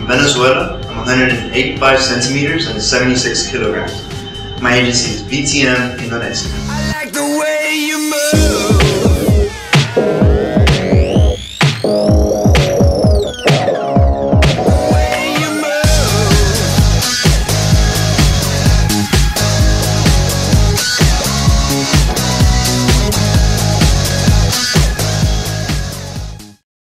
from Venezuela. I'm 185 centimeters and 76 kilograms. My agency is VTM Indonesia.